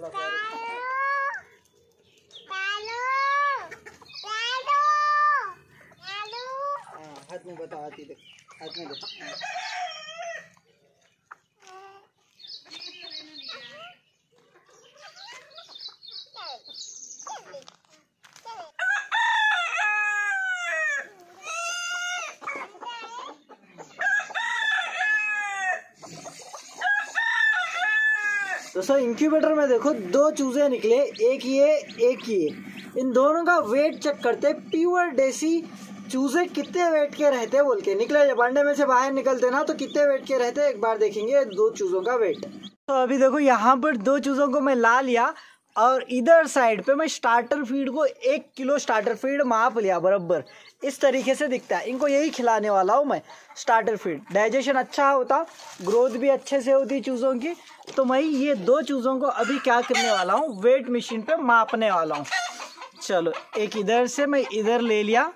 हाथ में बता, आती देख, हाथ में देख। दोस्तों इंक्यूबेटर में देखो दो चूजे निकले, एक ये। इन दोनों का वेट चेक करते, प्योर देसी चूजे कितने वेट के रहते बोल के। निकले जब अंडे में से बाहर निकलते ना तो कितने वेट के रहते एक बार देखेंगे दो चूजों का वेट। तो अभी देखो यहाँ पर दो चूजों को मैं ला लिया और इधर साइड पे मैं स्टार्टर फीड को 1 किलो स्टार्टर फीड माप लिया बराबर। इस तरीके से दिखता है, इनको यही खिलाने वाला हूँ मैं स्टार्टर फीड। डाइजेशन अच्छा होता, ग्रोथ भी अच्छे से होती चूज़ों की। तो मैं ये दो चूज़ों को अभी क्या करने वाला हूँ, वेट मशीन पे मापने वाला हूँ। चलो एक इधर से मैं इधर ले लिया,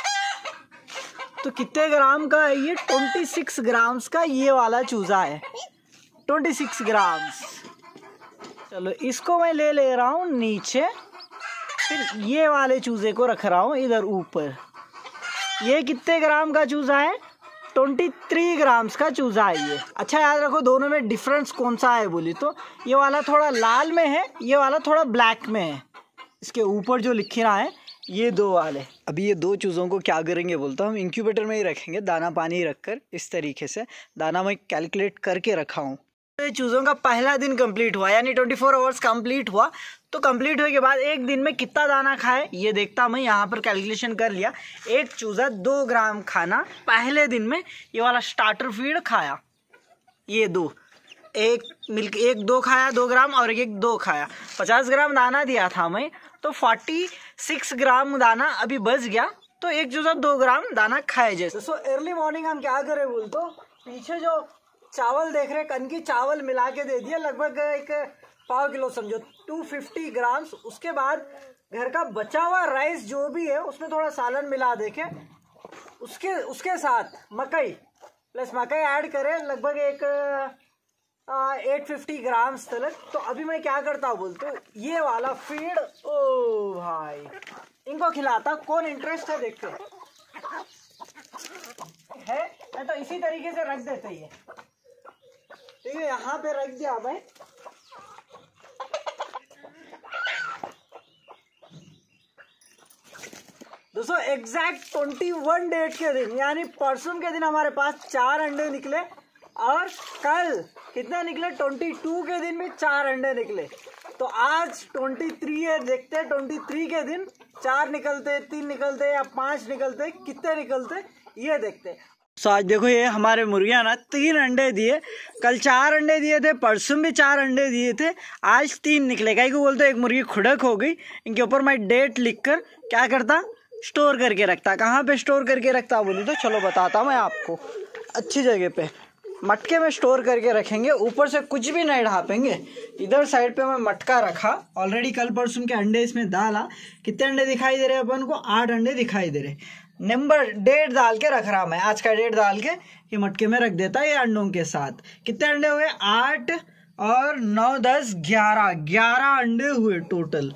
तो कितने ग्राम का है ये? 26 ग्राम्स का ये वाला चूज़ा है, 26 ग्राम्स। चलो इसको मैं ले रहा हूँ नीचे, फिर ये वाले चूजे को रख रहा हूँ इधर ऊपर। ये कितने ग्राम का चूजा है? 23 ग्राम्स का चूजा है ये। अच्छा याद रखो दोनों में डिफरेंस कौन सा है बोली तो ये वाला थोड़ा लाल में है, ये वाला थोड़ा ब्लैक में है। इसके ऊपर जो लिख रहा है ये दो वाले। अभी ये दो चूज़ों को क्या करेंगे बोलता हम इंक्यूबेटर में ही रखेंगे, दाना पानी रखकर। इस तरीके से दाना मैं कैलकुलेट करके रखा हूँ। चूज़ों का पहला दिन कंप्लीट हुआ, यानी 24 आवर्स कंप्लीट हुआ। तो कंप्लीट होने के बाद एक दिन में कितना दाना खाए ये देखता मैं यहाँ पर कैलकुलेशन कर लिया। एक चूज़ा 2 ग्राम खाना पहले दिन में ये वाला स्टार्टर फीड खाया, ये दो, एक 2 खाया 2 ग्राम और एक 2 खाया। 50 ग्राम दाना दिया था मैं, तो 46 ग्राम दाना अभी बच गया। तो एक चूज़ा 2 ग्राम दाना खाए जैसे। सो अर्ली मॉर्निंग हम क्या करें बोल तो पीछे जो चावल देख रहे कन की चावल मिला के दे दिया, लगभग एक 1/4 किलो समझो, 250 ग्राम्स। उसके बाद घर का बचा हुआ राइस जो भी है उसमें थोड़ा सालन मिला देके उसके साथ मकई प्लस मकई ऐड करें, लगभग एक 850 ग्राम्स तक। तो अभी मैं क्या करता हूँ बोलते ये वाला फीड ओ भाई इनको खिलाता। कौन इंटरेस्ट है देखते है, तो इसी तरीके से रख देते ही है। ठीक है, यहाँ पे रख दिया भाई। दोस्तों एग्जैक्ट 21 डेट के दिन यानी परसों के दिन हमारे पास 4 अंडे निकले और कल कितने निकले? 22 के दिन में 4 अंडे निकले। तो आज 23 है, देखते हैं 23 के दिन 4 निकलते, 3 निकलते या 5 निकलते, कितने निकलते ये देखते। तो आज देखो ये हमारे मुर्गियां ना 3 अंडे दिए, कल 4 अंडे दिए थे, परसों भी 4 अंडे दिए थे, आज 3 निकले। कहीं को बोलते एक मुर्गी खुड़क हो गई। इनके ऊपर मैं डेट लिखकर क्या करता, स्टोर करके रखता। कहाँ पे स्टोर करके रखता बोली तो चलो बताता मैं आपको। अच्छी जगह पे मटके में स्टोर करके रखेंगे, ऊपर से कुछ भी नहीं ढापेंगे। इधर साइड पे मैं मटका रखा, ऑलरेडी कल परसों के अंडे इसमें डाला। कितने अंडे दिखाई दे रहे हैं अपन को? 8 अंडे दिखाई दे रहे। नंबर डेट डाल के रख रहा मैं, आज का डेट डाल के ये मटके में रख देता ये अंडों के साथ। कितने अंडे हुए? 8 और 9 10 11 अंडे हुए टोटल।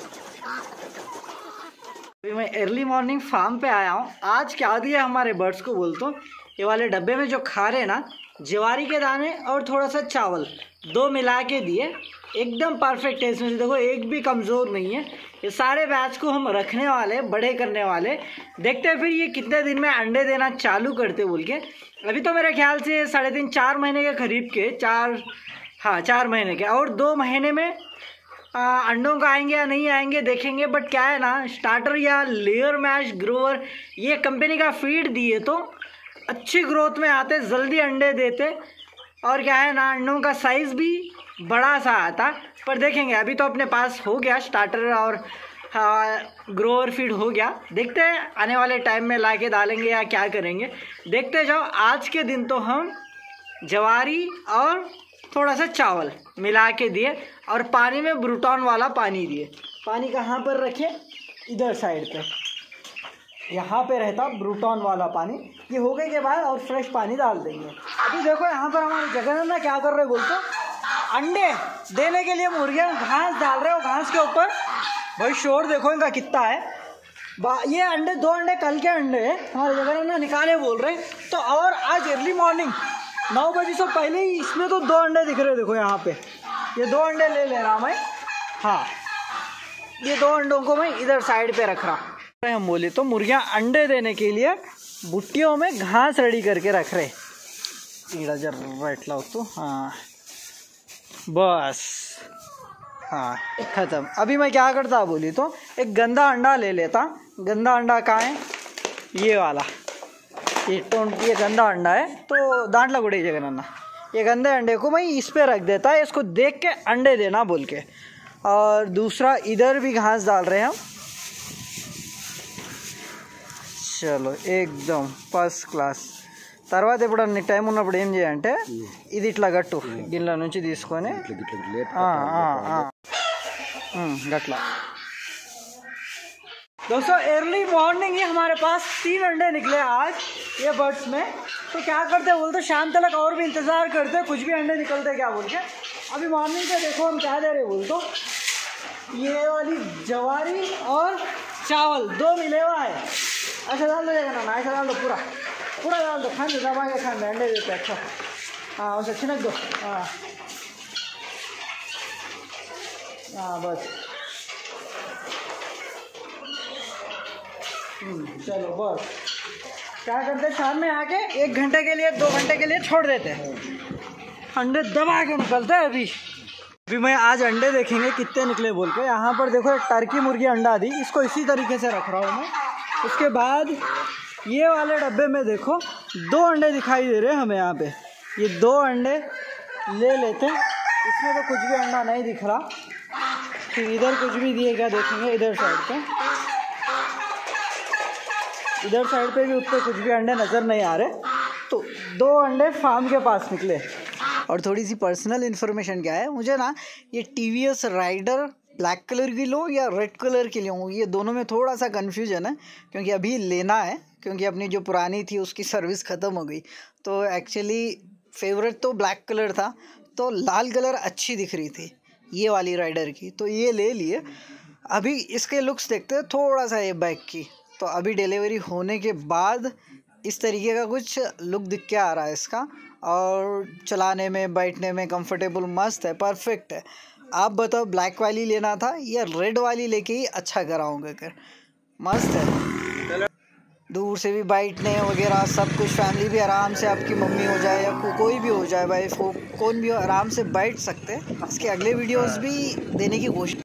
मैं अर्ली मॉर्निंग फार्म पे आया हूँ। आज क्या दिया हमारे बर्ड्स को बोलता हूँ, ये वाले डब्बे में जो खा रहे ना ज्वारी के दाने और थोड़ा सा चावल 2 मिला के दिए, एकदम परफेक्ट है। इसमें से देखो एक भी कमज़ोर नहीं है। ये सारे बैच को हम रखने वाले, बड़े करने वाले। देखते हैं फिर ये कितने दिन में अंडे देना चालू करते बोल के। अभी तो मेरे ख्याल से 3.5-4 महीने के करीब के 4 महीने के, और 2 महीने में अंडों का आएंगे या नहीं आएंगे देखेंगे। बट क्या है ना, स्टार्टर या लेयर मैश ग्रोवर ये कंपनी का फीड दिए तो अच्छी ग्रोथ में आते, जल्दी अंडे देते, और क्या है ना अंडों का साइज़ भी बड़ा सा आता। पर देखेंगे, अभी तो अपने पास हो गया स्टार्टर और ग्रोवर फीड हो गया। देखते हैं आने वाले टाइम में ला के डालेंगे या क्या करेंगे, देखते जाओ। आज के दिन तो हम ज्वारी और थोड़ा सा चावल मिला के दिए और पानी में ब्रूटॉन वाला पानी दिए। पानी कहाँ पर रखे? इधर साइड पे, यहाँ पे रहता ब्रूटॉन वाला पानी। ये हो गए के बाद और फ्रेश पानी डाल देंगे। अभी देखो यहाँ पर हमारे जगन्नाथ क्या कर रहे बोलते, अंडे देने के लिए मुर्गियाँ घास डाल रहे हो घास के ऊपर। भाई शोर देखो इनका कितना है। ये अंडे 2 अंडे कल के अंडे हैं हमारे जगह ना निकाले बोल रहे। तो और आज अर्ली मॉर्निंग 9 बजे से पहले ही इसमें तो 2 अंडे दिख रहे। देखो यहाँ पे ये 2 अंडे ले रहा मैं। हाँ ये 2 अंडों को मैं इधर साइड पे रख रहा। हम बोले तो मुर्गियाँ अंडे देने के लिए बुट्टियों में घास रेडी करके रख रहे। इधर जर बैठला तो हाँ बस हाँ ख़त्म। अभी मैं क्या करता बोली तो एक गंदा अंडा ले लेता। गंदा अंडा कहाँ है? ये वाला ये गंदा अंडा है तो दांत लगुड़े जगह ना। ये गंदे अंडे को मैं इस पे रख देता है, इसको देख के अंडे देना बोल के। और दूसरा इधर भी घास डाल रहे हैं हम। चलो एकदम फर्स्ट क्लास। తర్వాత ఎప్పుడన్నా టైం ఉన్నప్పుడు ఏం చేయంటే ఇది ఇట్లా గట్టు గిన్నెల నుంచి తీసుకొని गटला। दोस्तों अर्ली मॉर्निंग ही हमारे पास 3 अंडे निकले आज ये बर्ड्स में। तो क्या करते बोलते शाम तक और भी इंतज़ार करते कुछ भी अंडे निकलते क्या बोल के। अभी मॉर्निंग पे देखो हम क्या दे रहे बोल तो ये वाली जवारी और चावल 2 मिले हुआ है। ऐसा डाल दो ना, ऐसा डाल दो पूरा पूरा डाल दो। खाने दबा के खाने अंडे देते। अच्छा हाँ उसे छिनक दो। हाँ बस चलो बस। क्या करते शाम में आके 1 घंटे के लिए 2 घंटे के लिए छोड़ देते हैं। अंडे दबा के निकलते हैं। अभी मैं आज अंडे देखेंगे कितने निकले बोल के। यहाँ पर देखो एक टर्की मुर्गी अंडा दी, इसको इसी तरीके से रख रहा हूँ मैं। उसके बाद ये वाले डब्बे में देखो 2 अंडे दिखाई दे रहे हैं हमें यहाँ पे। ये 2 अंडे ले लेते हैं। इसमें तो कुछ भी अंडा नहीं दिख रहा। फिर इधर कुछ भी दिएगा देखेंगे। इधर साइड पे भी उतने कुछ भी अंडे नज़र नहीं आ रहे। तो 2 अंडे फार्म के पास निकले। और थोड़ी सी पर्सनल इन्फॉर्मेशन क्या है, मुझे ना ये TVS राइडर ब्लैक कलर की लो या रेड कलर की लो, ये दोनों में थोड़ा सा कन्फ्यूजन है। क्योंकि अभी लेना है, क्योंकि अपनी जो पुरानी थी उसकी सर्विस ख़त्म हो गई। तो एक्चुअली फेवरेट तो ब्लैक कलर था, तो लाल कलर अच्छी दिख रही थी ये वाली राइडर की, तो ये ले लिए। अभी इसके लुक्स देखते हैं थोड़ा सा ये बैक की। तो अभी डिलीवरी होने के बाद इस तरीके का कुछ लुक दिख के आ रहा है इसका। और चलाने में बैठने में कंफर्टेबल मस्त है, परफेक्ट है। आप बताओ ब्लैक वाली लेना था या रेड वाली लेके ही अच्छा कराऊंगा कर। मस्त है, दूर से भी बैठने वगैरह सब कुछ। फैमिली भी आराम से, आपकी मम्मी हो जाए या कोई भी हो जाए, वाइफ हो, कौन भी हो, आराम से बैठ सकते हैं। इसके अगले वीडियोस भी देने की कोशिश